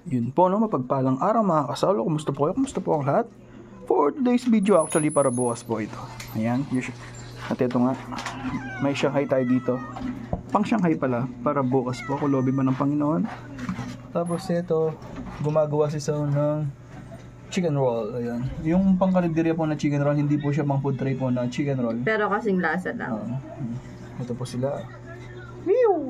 Yun po, no, mapagpalang araw mga kasalo. Kumusta po kayo? Kumusta po ang lahat? For today's video, actually, para bukas po ito. Ayan, at ito nga, may Shanghai tayo dito. Pang Shanghai pala, para bukas po, kulobe ba ng Panginoon. Tapos ito, gumagawa si Sao ng chicken roll. Ayan. Yung pangkarinderya po na chicken roll, hindi po siya pang food tray po na chicken roll. Pero kasing lasa lang. Ito po sila. Whew!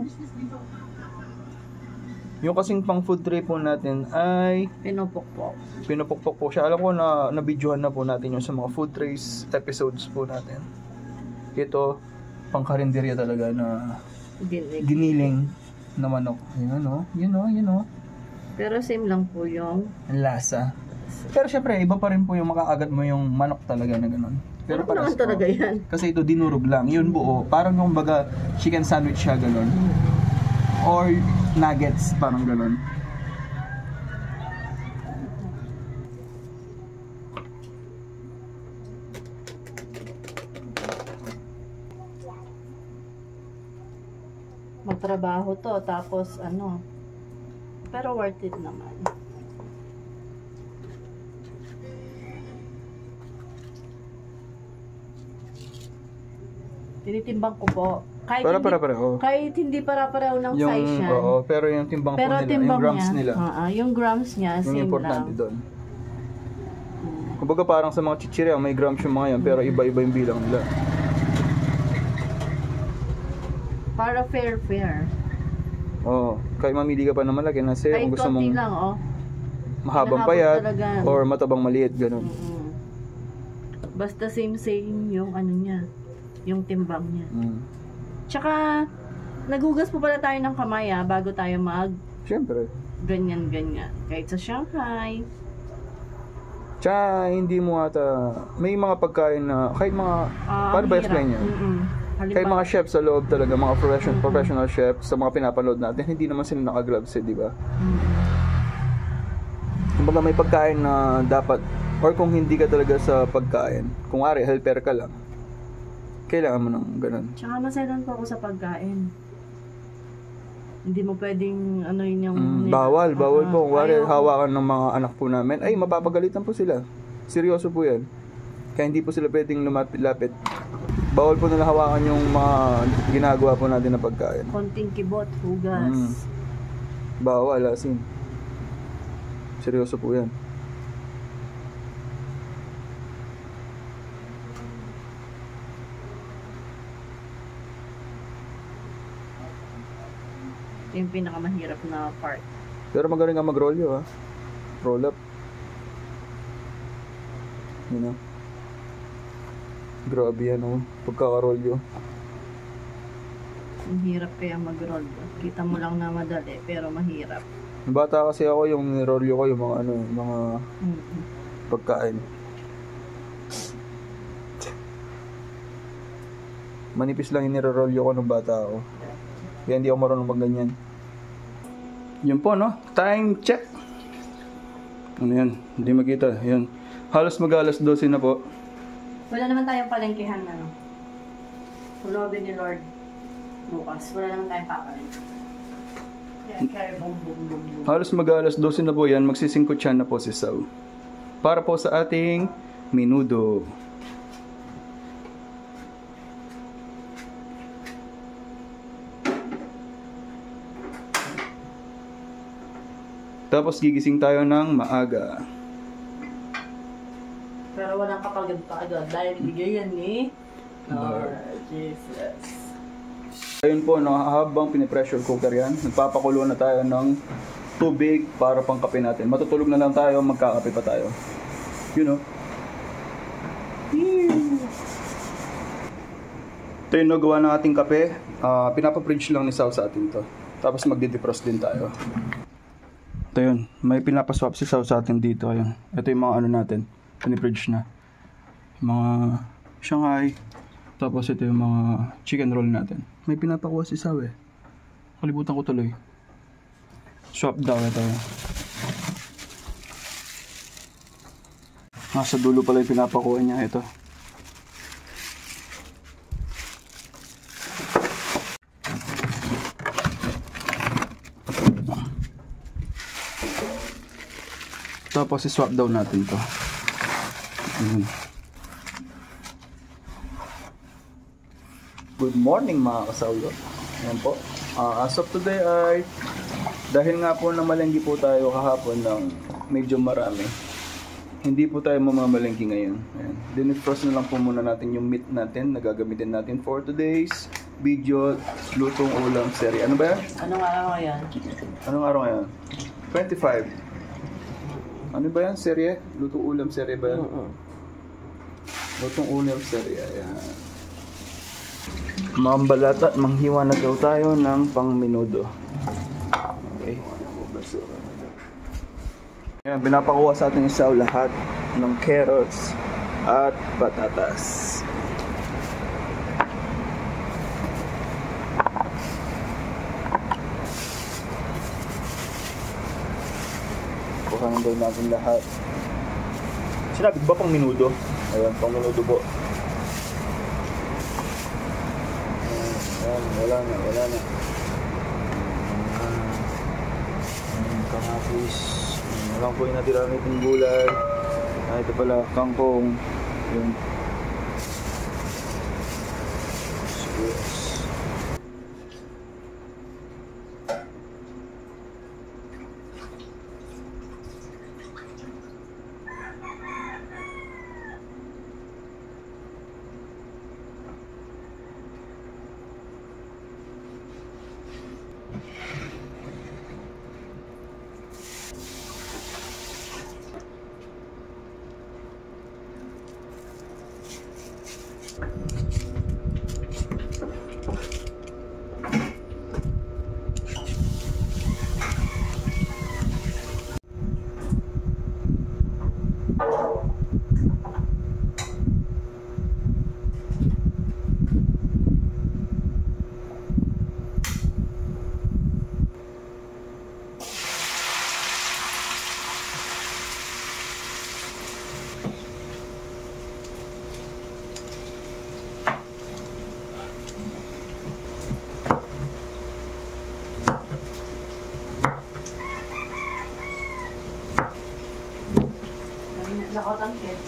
Yung kasing pang food tray po natin ay pinupukpok po siya. Alam ko na nabidyohan na po natin yung sa mga food trays episodes po natin. Ito, pang karinderya talaga na giniling na manok. Yun o. Pero same lang po yung lasa. Pero syempre, iba pa rin po yung makakagat mo yung manok talaga na gano'n. Pero parang naman talaga yan. Kasi ito dinurog lang. Yun buo. Parang yung baga chicken sandwich siya gano'n. Or nuggets, parang gano'n. Magtrabaho to, tapos ano, pero worth it naman. Tinitimbang ko po. Kahit hindi para-pareho ng size yan. Oo, pero yung timbang po nila, yung grams nila. Yung grams niya, yung same importante lang. Doon. Kumbaga parang sa mga chichirya, may grams yung mga yan, pero iba-iba yung bilang nila. Para fair. Oo, kahit mamili ka pa na malaki na sa'yo, kung gusto mong lang, mahabang payat, or matabang maliit, gano'n. Basta same yung ano niya, yung timbang niya. Tsaka, nagugas po pala tayo ng kamay bago tayo Siyempre. Ganyan. Kahit sa Shanghai. Tsaka, hindi mo ata, may mga pagkain na, kahit mga, paano ba explain niya? Kahit mga chefs sa loob talaga, mga professional chefs, sa mga pinapanood natin, hindi naman sila naka-gloves, di ba? Kumbaga may pagkain na dapat, or kung hindi ka talaga sa pagkain, kung ari, helper ka lang, kailangan mo ng ganun. Tsaka maselan po ako sa pagkain. Hindi mo pwedeng ano yun yung... Bawal po. Kung wari, hawakan ng mga anak po namin, ay mapapagalitan po sila. Seryoso po yan. Kaya hindi po sila pwedeng lumapit-lapit. Bawal po nila hawakan yung mga ginagawa po natin na pagkain. Konting kibot, hugas. Bawal, asin. Seryoso po yan. Yung pinakamahirap na part. Pero magaling ka mag-rolyo Roll up. Grabe yan pagkaka-rolyo. Ang hirap kaya mag-roll. Kita mo lang na madali, pero mahirap. Bata kasi ako, yung nirolyo ko yung mga pagkain. Manipis lang yung nirolyo ko nung bata ako. Kaya hindi ako marunong mag-ganyan. Yun po, no? Time check. Ano yan? Hindi makita. Yan. Halos mag-alas 12 na po. Wala naman tayong palengkehan na, no? Pulobin ni Lord bukas. Wala naman tayong papalengke. Kaya boom. Halos mag-alas 12 na po yan. Magsisingkutyan na po si Sao. Para po sa ating menudo. Tapos gigising tayo ng maaga. Pero walang kapagod dahil bigay yan ni Lord Jesus. Ayun po, habang pinipressure cooker yan, nagpapakulo na tayo ng tubig para pang kape natin. Matutulog na lang tayo, magkakape pa tayo. Ito yung nagawa ng ating kape. Pinapapridge lang ni Sao sa atin to. Tapos magdi-defrost din tayo. Ito yun, may pinapaswap si Sao sa atin dito. Ayun. Ito yung mga ano natin, pinipridge na. Mga Shanghai. Tapos ito yung mga chicken roll natin. May pinapakuha si Sao Kalibutan ko tuloy. Swap daw ito. Nasa dulo pala yung pinapakuha niya. Ito. Tapos i-swap daw natin to. Ayan. Good morning mga kasawlo. Ayan po. As of today ay dahil nga po namalenggi po tayo kahapon ng medyo marami. Hindi po tayo mamamalenggi ngayon. Ayan. Dinifrost na lang po muna natin yung meat natin na gagamitin natin for today's video lutong ulam serie. Ano ba yan? Anong araw ngayon? Anong araw ngayon? 25. Ano ba yan? Serye? Lutong ulam serye ba yan? Lutong ulam serye. Ayan. Mambalat at manghiwa na daw tayo ng pang-minudo. Okay. Ayan, binapakuha sa ating isaw lahat ng carrots at patatas. Kuhanin daw natin lahat. Sinabi ba pang minudo? Ayan, pang minudo po. Ayan, wala na. Kangapis. Walang po yung natira ng gulay. Ito pala, kangkong. Yun. Yes. Nakotangkit.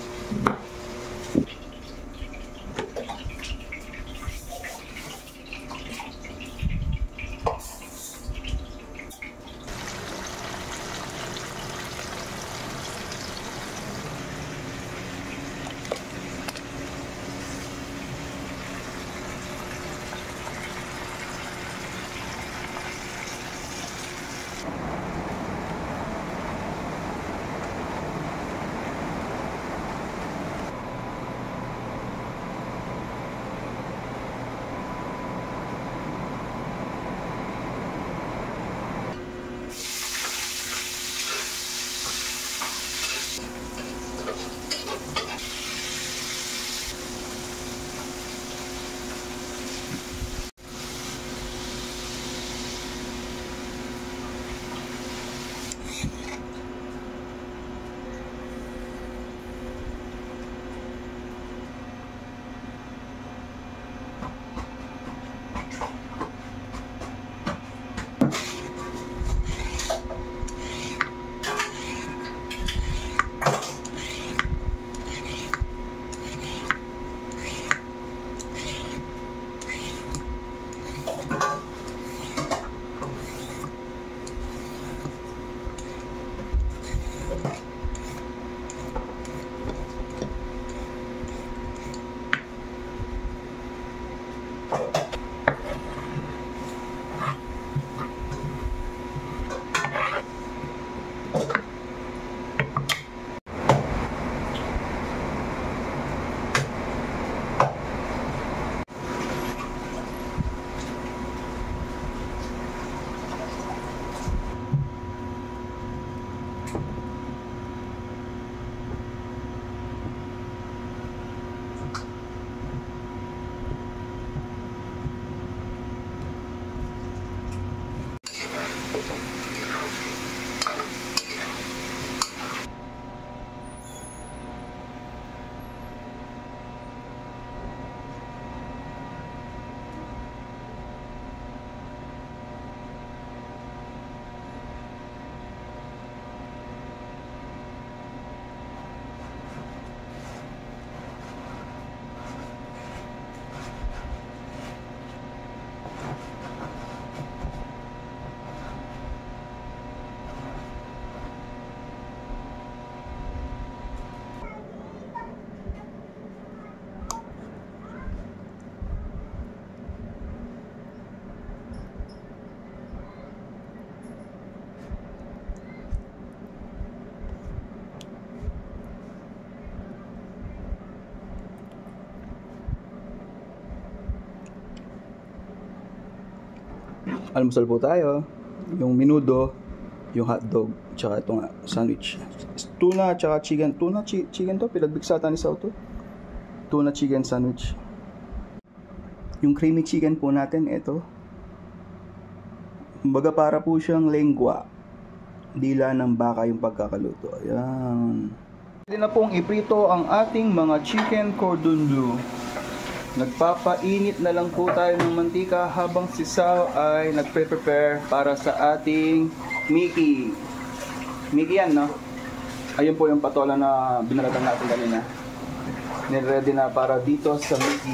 Almusal po tayo. Yung menudo, yung hotdog, tsaka ito nga, sandwich. Tuna, tsaka chicken. Chicken to, pinagbigsata ni Sao to. Tuna chicken sandwich. Yung creamy chicken po natin, ito. Kumbaga para po siyang lengua. Dila ng baka yung pagkakaluto. Ayan. Pwede na pong iprito ang ating mga chicken cordon bleu. Nagpapainit na lang po tayo ng mantika habang si Sao ay nagpe-prepare para sa ating Mickey. Mickey yan, no? Ayun po yung patola na binalatan natin kanina. Niready na para dito sa Mickey.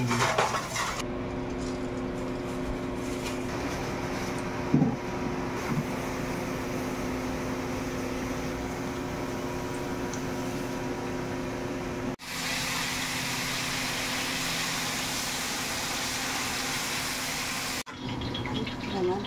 Ano?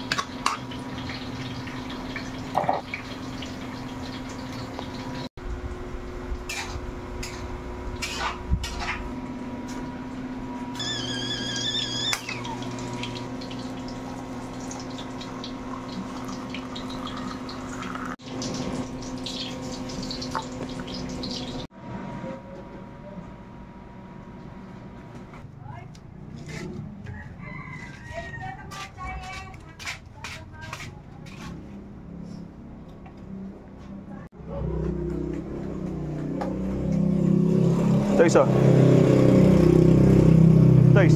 Toys, oh. Toys.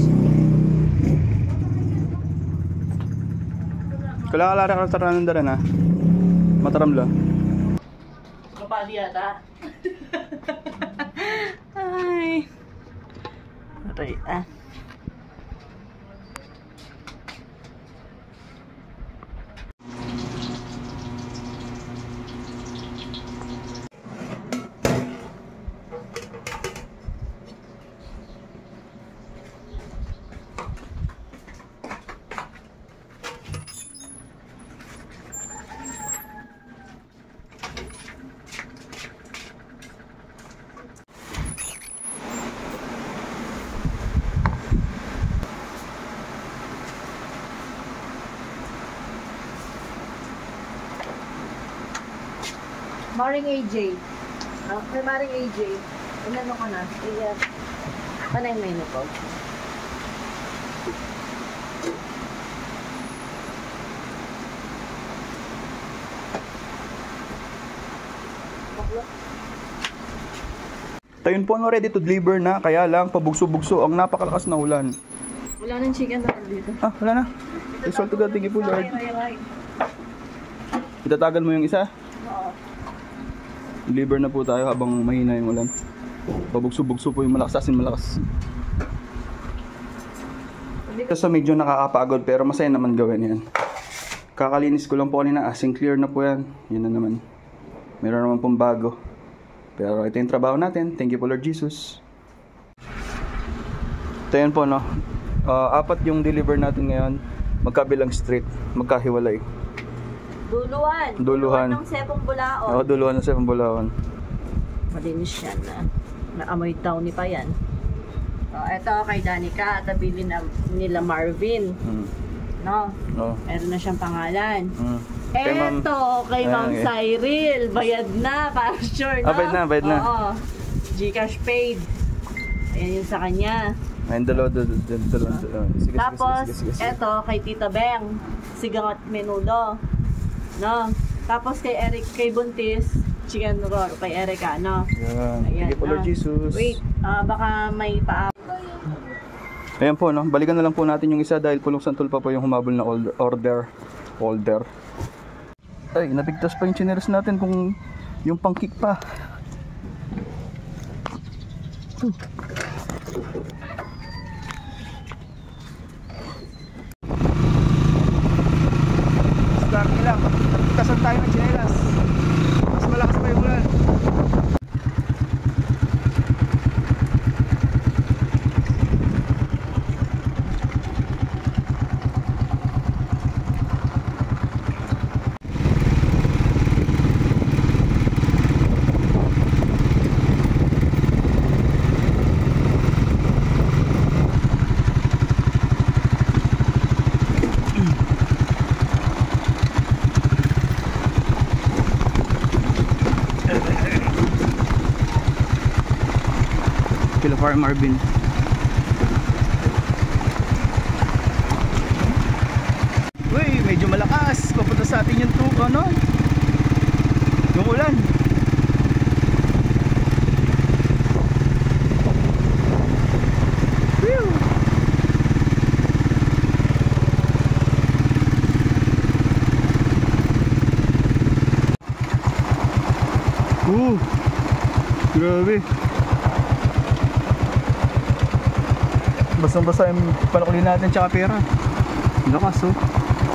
Kailangan ka taranan daran, ha? Mataram lang. Kapali yata. Ay. Aray, ah. Maring AJ. Kay Maring AJ. Inano ko na. Iya. Panay menu ko. Tayun po, no, ready to deliver na. Kaya lang, pabugso-bugso ang napakalakas na ulan. Wala nang chicken na dito. Ah, wala na. Result to God. Thank you po, Lord. Itatagal mo yung isa. Oo. Deliver na po tayo habang mahina yung ulan. Pabugso-bugso po yung malakas, asin malakas. Ito sa medyo nakakapagod pero masaya naman gawin yan. Kakalinis ko lang po kanina, asin clear na po yan. Yun na naman. Meron naman pong bago. Pero ito yung trabaho natin. Thank you po, Lord Jesus. Ito yan po, no. Apat yung deliver natin ngayon. Magkabilang street. Magkahiwalay. Duluhan. Duluhan. Ng Sepong Bulaon. Oo, duluhan ng Sepong Bulaon. Malinis yan na. Naamoy tawni pa yan. Ito kay Danica. Tabili na nila Marvin. No? Oh. Meron na siyang pangalan. Kay Ma'am- Eto, kay Ma'am okay. Cyril. Bayad na, para sure, no? Bayad na. Oo. Gcash paid. Ayan yun sa kanya. Ayun, dalawa. Sige, Tapos, sige. eto, kay Tita Beng. Sigang at menudo. No? Tapos kay Eric, kay Buntis, chicken roll. Kay Erica, no? Yan. Ayan, Sige po, Lord no? Jesus. Wait, baka may pa. Ayan po, no? Balikan na lang po natin yung isa dahil pulong santol pa po yung humabol na order. Ay, napigtas pa yung chineres natin kung yung pangkik pa. Start lang. Napigtasan tayo ng chineres. Mas malakas pa yung ulan. Farm Marvin. Uy, medyo malakas. Papunta sa atin yung ano? Yung ulan. Whew. Grabe. Basang-basa yung panukuli natin tsaka pera. Lakas oh.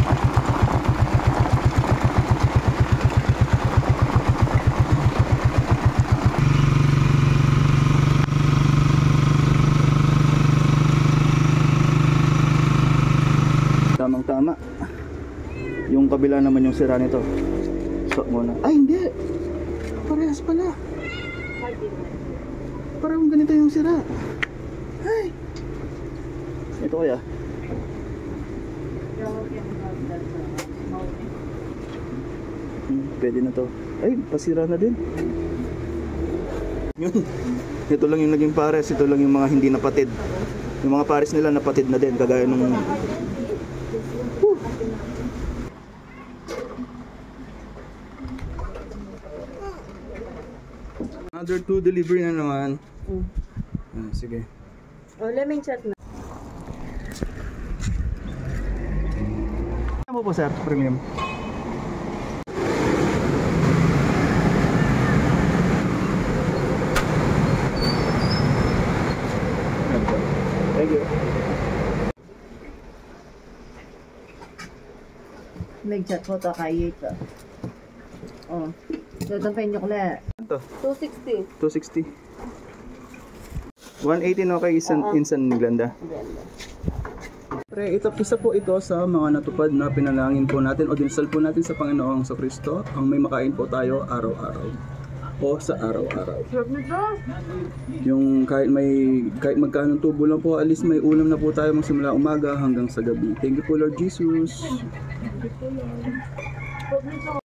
Tamang-tama. Yung kabila naman yung sira nito. Stop muna. Ay, hindi. Parehas pala. Parang ganito yung sira. Ay. Ito kaya. Pwede na to. Ay, pasira na din. Yun. Ito lang yung naging pares. Ito lang yung mga hindi napatid. Yung mga pares nila napatid na din. Kagaya nung... Another 2 delivery na naman. Sige. Oh, lemon chat na. Ano po sir? Premium. Thank you. Nag-chat po to kay Yates. Oh. Dito pa inyo kula. Ito. 260. 260. 180 okay instant Glenda. Pre, isa po ito sa mga natupad na pinalangin po natin o dinsal po natin sa Panginoong Kristo, ang may makain po tayo araw-araw o sa araw-araw. Yung kahit magkano tubo lang po, at least may ulam na po tayo magsimula umaga hanggang sa gabi. Thank you po Lord Jesus.